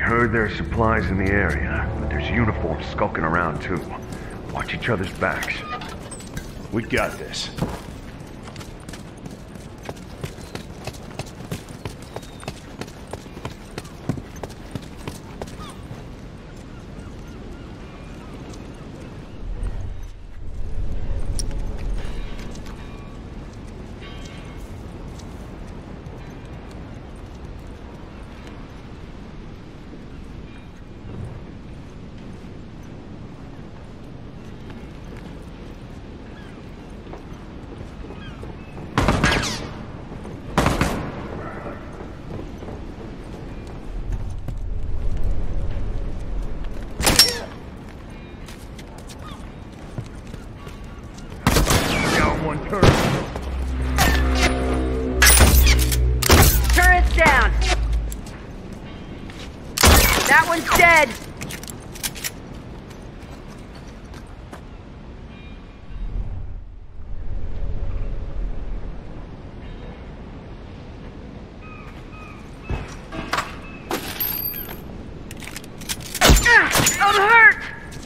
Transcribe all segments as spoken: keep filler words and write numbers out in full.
Heard there are supplies in the area, but there's uniforms skulking around too. Watch each other's backs. We got this. Turret's down. That one's dead. I'm hurt.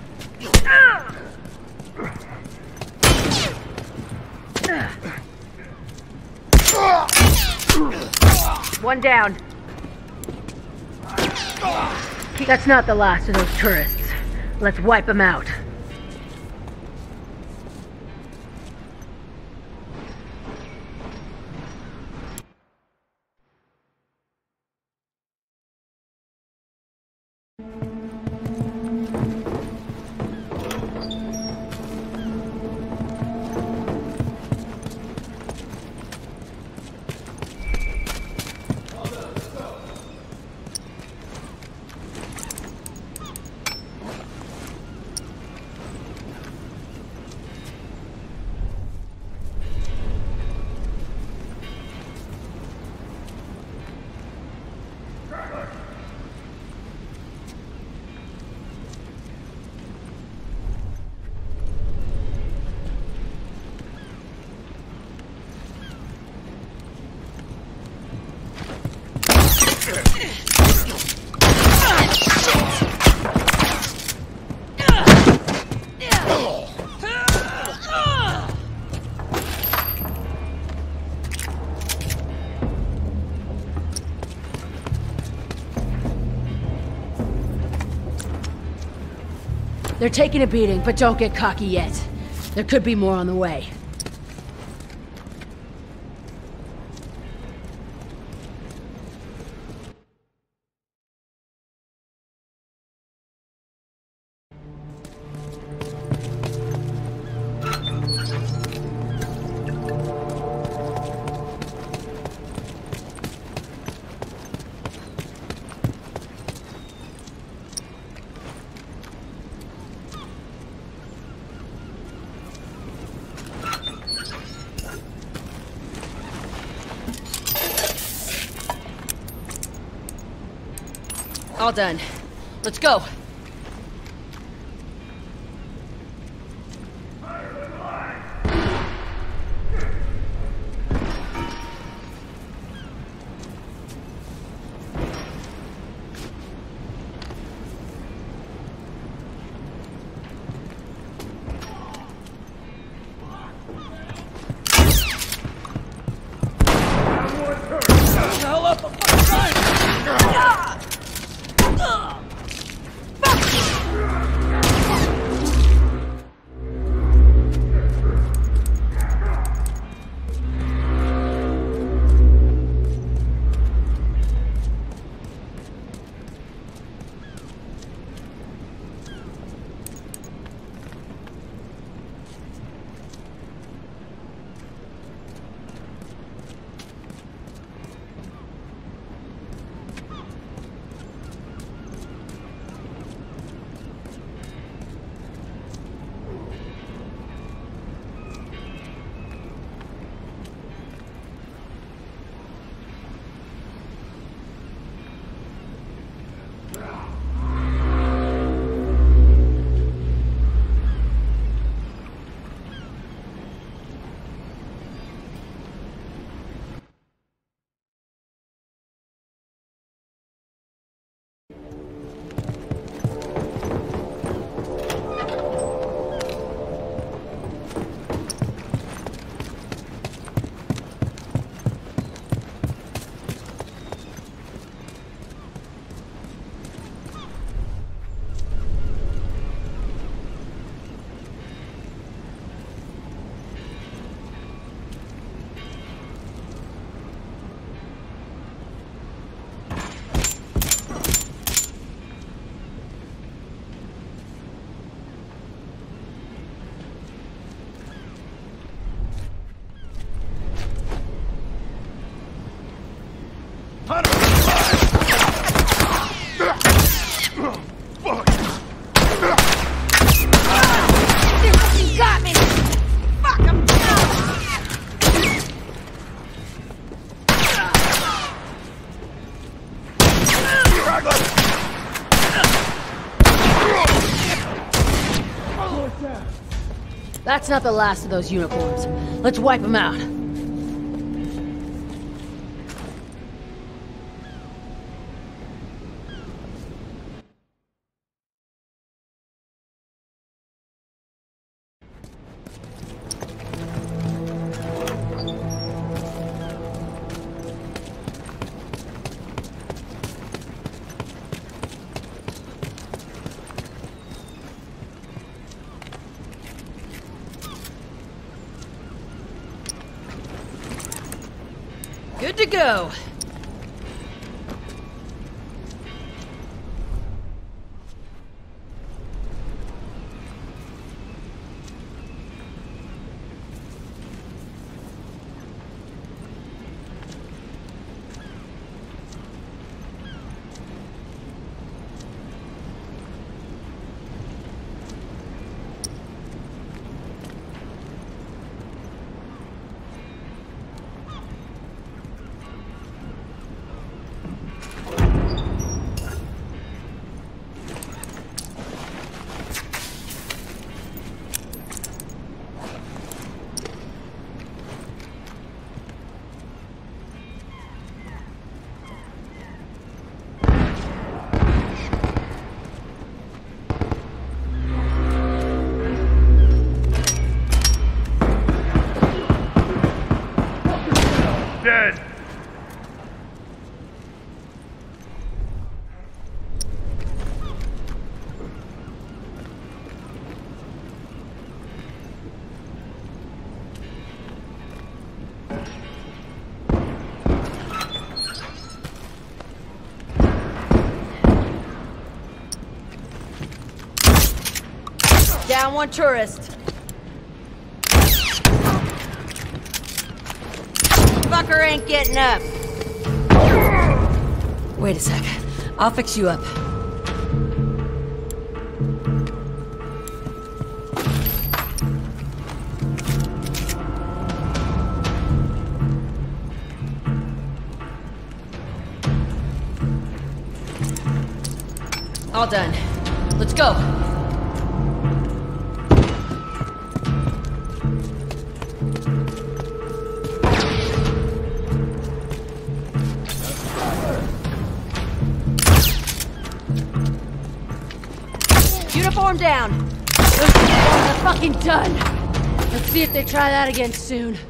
One down. That's not the last of those tourists. Let's wipe them out. They're taking a beating, but don't get cocky yet. There could be more on the way. All done. Let's go. You got me! Fuck him! That's not the last of those uniforms. Let's wipe them out. Good to go. Dead. Down one tourist. Fucker ain't getting up. Wait a sec. I'll fix you up. All done. Let's go. Uniform down. Those uniforms are fucking done. Let's see if they try that again soon.